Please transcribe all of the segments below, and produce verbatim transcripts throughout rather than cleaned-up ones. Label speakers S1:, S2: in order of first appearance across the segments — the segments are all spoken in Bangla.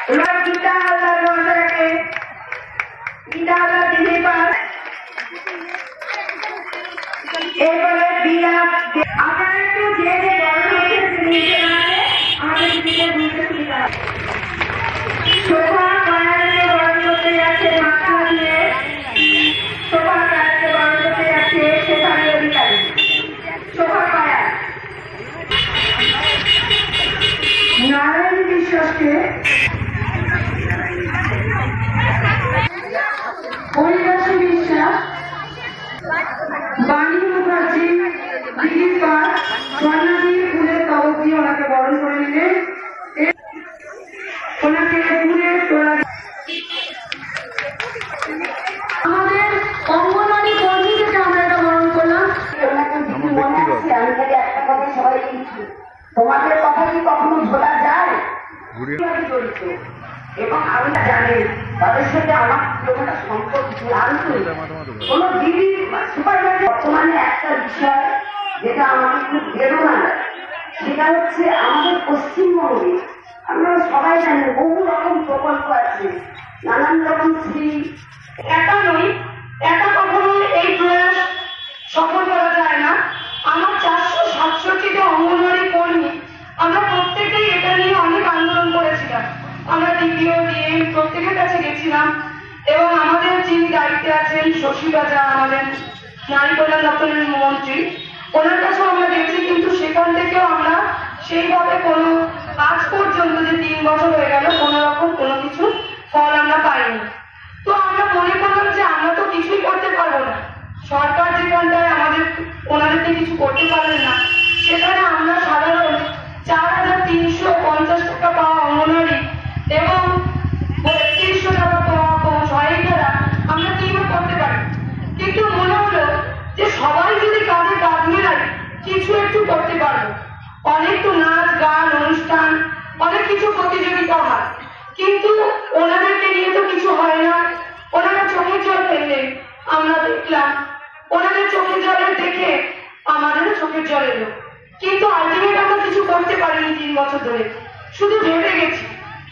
S1: এবার গীতা হালদার মহাশয়কে গীতা হালদার দিদি পান এরপরে বিরা আপনারা একটু যে যে বড় হয়েছে নিচে দাঁড়ালে আমাদের দিকে বুঝতে সুবিধা হবে। শোভা কয়ালকে বরণ করতে যাচ্ছে মাথা দিয়ে শোভা কয়ালকে বরণ করতে যাচ্ছে শেফালি অধিকারী। শোভা কয়াল নারায়ণ বিশ্বাসকে হরিদাসী বিশ্বাস বাণী মুখার্জি দিদির পাঠ স্বর্ণালী ফুলের কবচ দিয়ে ওনাকে বরণ করে নিলেন। ওনাকে ফুলের তোলা আমাদের অঙ্গনওয়াড়ি কর্মী থেকে আমরা এটা বরণ করলাম। আমি খালি একটা কথা সবাই দিচ্ছি, তোমাদের কথা কি কখনো ভোলা যায়? জড়িত এবং আমি জানি তাদের সাথে আমার একটা সম্পর্ক কোন দিদি সুপারভাইজার। বর্তমানে একটা বিষয় যেটা আমাকে খুব বেদনা দেয়, সেটা হচ্ছে আমাদের পশ্চিমবঙ্গে আমরা সবাই জানি বহু রকম প্রকল্প আছে, নানান রকম শ্রী। একা নই, একা কখনো এই প্রয়াস সফল করা যায় না। আমার চারশো সাতষট্টিটা অঙ্গনওয়াড়ি কর্মী আমরা প্রত্যেকেই এটা নিয়ে অনেক আন্দোলন করেছিলাম। আমরা দ্বিতীয় দিয়ে প্রত্যেকের কাছে গেছিলাম এবং আমাদের যিনি দায়িত্বে আছেন শশী রাজা, আমাদের নারী কল্যাণ দপ্তরের মন্ত্রী, ওনার কাছেও আমরা গেছি, কিন্তু সেখান থেকেও আমরা সেইভাবে কোনো আজ পর্যন্ত যে তিন বছর হয়ে গেল কোনো রকম কোনো কিছু ফল আমরা পাইনি। তো আমরা মনে করলাম যে আমরা তো কিছুই করতে পারবো না, সরকার যেখানটায় আমাদের ওনাদেরকে কিছু করতে পারলেন না, সেখানে আমরা সাধারণ চার হাজার তিনশো পঞ্চাশ টাকা পাওয়া অঙ্গনওয়াড়ি এবং বত্রিশশো টাকা পাওয়া সহায়িকারা আমরা কিভাবে করতে পারি। কিন্তু মনে হলো যে সবাই যদি কাজে কাজ মেলায় কিছু একটু করতে পারবো। অনেক তো নাচ গান অনুষ্ঠান অনেক কিছু প্রতিযোগিতা হয়, কিন্তু ওনাদেরকে নিয়ে তো কিছু হয় না। ওনারা চোখের জল ফেললেন, আমরা দেখলাম ওনাদের চোখের জলে দেখে আমাদেরও চোখের জল এলো, কিন্তু আলটিমেট আমরা কিছু করতে পারিনি তিন বছর ধরে, শুধু ভেবে গেছি।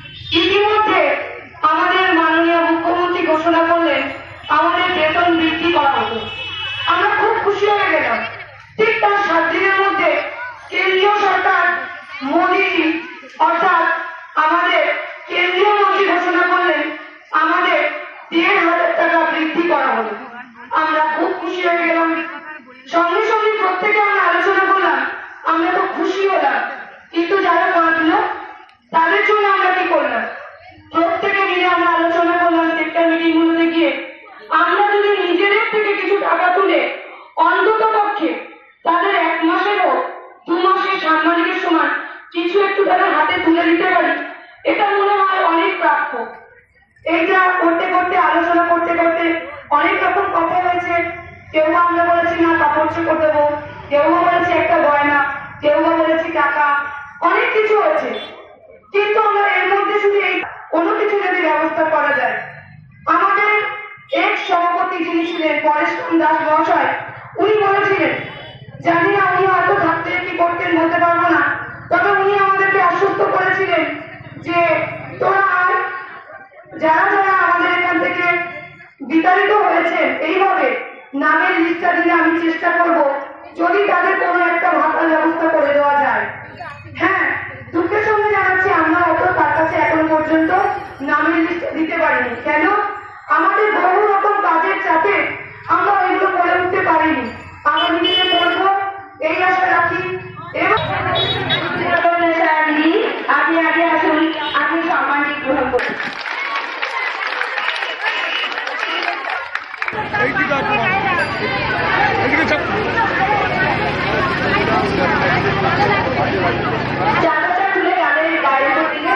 S1: ইতিমধ্যে আমাদের মাননীয় মুখ্যমন্ত্রী ঘোষণা করলেন আমাদের বেতন বৃদ্ধি করা হতো। আমরা খুব খুশি হয়ে গেলাম। ঠিক তার সাত দিনের মধ্যে কেন্দ্রীয় সরকার মোদীজি অর্থাৎ আমাদের কেন্দ্রীয় মন্ত্রী ঘোষণা করলেন আমাদের দেড় হাজার টাকা বৃদ্ধি করা হলো। আমরা খুব খুশি হয়ে গেলাম। সঙ্গে সঙ্গে প্রত্যেকে আমরা আলোচনা করলাম, আমরা তো খুশি হলাম, কিন্তু যারা কাঁদলো তাদের জন্য আমরা কি করলাম? প্রত্যেকে মিলে আমরা আলোচনা করলাম সেক্টর মিটিং গুলোতে গিয়ে, আমরা যদি নিজেদের থেকে কিছু টাকা তুলে অন্তত পক্ষে তাদের এক মাসের হোক দু মাসের সাংবাদিকের সময় কিছু একটু তাদের হাতে তুলে দিতে পারি, এটা মনে হয় অনেক প্রাপ্য। এইটা করতে করতে আলোচনা করতে করতে অনেক রকম কথা হয়েছে। কেউ আমরা বলেছি না কাপড় চোপড় দেবো, কেউ বলেছি একটা গয়না, কেউ বলেছি টাকা, অনেক কিছু হয়েছে। কিন্তু আমরা এর মধ্যে শুধু এই কোনো কিছু যদি ব্যবস্থা করা যায়। আমাদের এক সভাপতি যিনি ছিলেন পরেশরাম দাস মহাশয়, উনি বলেছিলেন, জানি না উনি হয়তো থাকতে কি করতেন বলতে পারবো না, তবে উনি আমাদেরকে আশ্বস্ত করেছিলেন যে তোরা আর যারা যারা আমাদের এখান থেকে বিতাড়িত হয়েছে এইভাবে নামের লিস্টটা দিলে আমি চেষ্টা করব যদি তাদের কোনো একটা ভাতার ব্যবস্থা করে দেওয়া যায়। হ্যাঁ, দুঃখের সঙ্গে জানাচ্ছি আমরা অত তার কাছে এখন পর্যন্ত নামের লিস্ট দিতে পারিনি। কেন? আমাদের বহু রকম কাজের চাপে আমরা ওইগুলো করে উঠতে পারিনি। আমরা নিজে করবো এই আশা রাখি। এবং আপনি আগে আসুন, আপনি সম্মানটি গ্রহণ করুন। চাদরটা খুলে গালের গায়ের উপর দিকে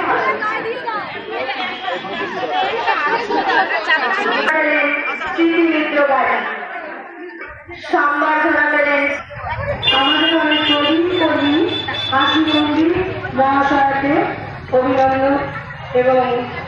S1: সম্বর্ধনা পেলেন আমাদের অনেক তরুণ কর্মী হাসি মন্দির মহাশয়কে অভিনন্দন এবং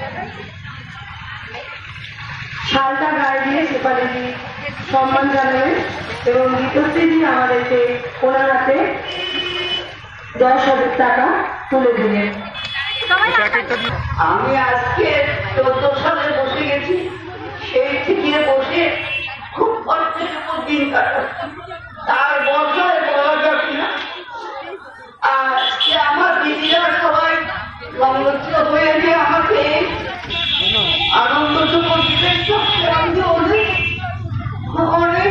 S1: শালটা গায়ে দিয়ে শেফালিজি সম্মান জানাবেন এবং গীতশ্রীজি আমাদেরকে ওনার হাতে দশ হাজার টাকা তুলে দিলেন। আমি আজকে চোদ্দ সালে বসে গেছি, সেই থেকে বসে খুব কষ্টের উপর দিন কাটাচ্ছি, তার বছরে বলা যাচ্ছে না। আজকে আমার দিদিরা সবাই লঙ্গচ্ছ হয়ে যে আমাকে আনন্দ তো করতে আমি অনেক অনেক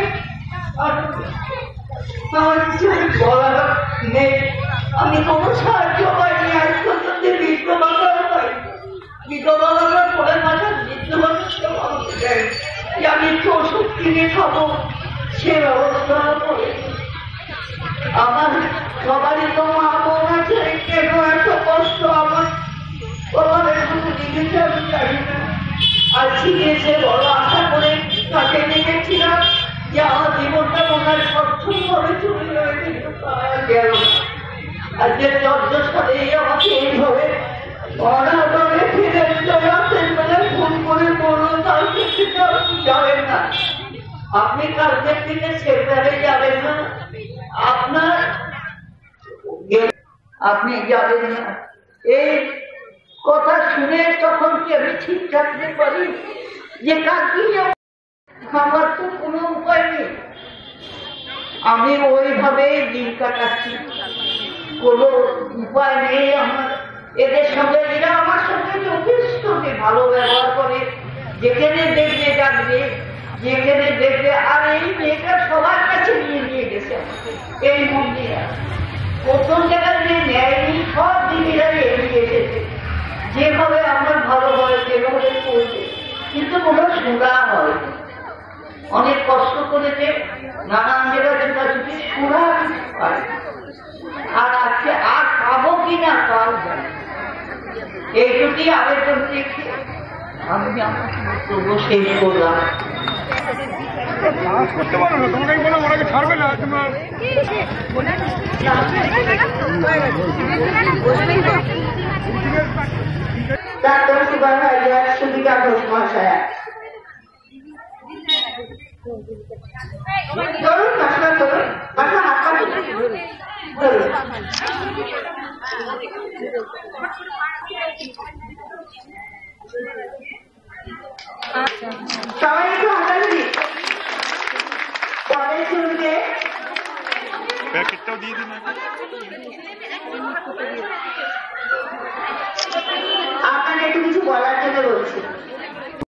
S1: আমার কিছু বলার নেই। আমি কোনো সাহায্য পাইনি আজ পর্যন্ত, বিশ্ববাজার পাই বিশ্ববাজার পরে মাথা বিশ্ববাজার আমি একটু ওষুধ কিনে খাবো সে ব্যবস্থা করে। আমার সবারই তো মা বোন আছে, কেন এত কষ্ট আমার তোমার এখনো দিয়েছে আমি জানি না। আর শিখেছে বড় আশা করে তাকে দেখেছিলাম যে আমার জীবনটা মনে হয় স্বচ্ছন্দ ভাবে চলে গেল। আজকে চোদ্দ সালে আমাকে এইভাবে অনাদরে ফিরে চলে আসেন বলে ফোন করে বললো কালকে থেকে আপনি যাবেন না, আপনি কালকে থেকে সেন্টারে যাবেন না, আপনার আপনি যাবেন না। এই কথা শুনে তখন কি আমি ঠিক থাকতে পারি যে কালকে আমার তো কোনো উপায় নেই। আমি ওইভাবে দিন কাটাচ্ছি, কোনো উপায় নেই আমার। এদের সঙ্গে এরা আমার সঙ্গে যথেষ্ট ভালো ব্যবহার করে, যেখানে দেখবে ডাকবে, যেখানে দেখবে। আর এই মেয়েটা সবার কাছে নিয়ে নিয়ে গেছে এই মন্দিরা, প্রথম জায়গায় যে নেয়নি সব দিদিরা এগিয়ে এসেছে, যেভাবে আমার ভালো হয় যেভাবে করবে, কিন্তু কোনো শোনা হয়। অনেক কষ্ট করেছে, নানান জায়গায় ছোটাছুটি শোনা হয়। আর আজকে আর পাবো কিনা তাও জানি, এইটুকুই আবেদন দেখে আমি আমার বক্তব্য শেষ করলাম। করতে পারো না, তোমাকে বলো ওনাকে ছাড়বে না। তোমার ডাক্তার সুপারভাইজার সুবিধা ঘোষ মহাশয়া, ধরুন মাসটা ধরুন, মাসটা হাত পা ধরুন। সবাই একটু হাতাহাতি পরে শুনবে। প্যাকেটটাও দিয়ে দিন।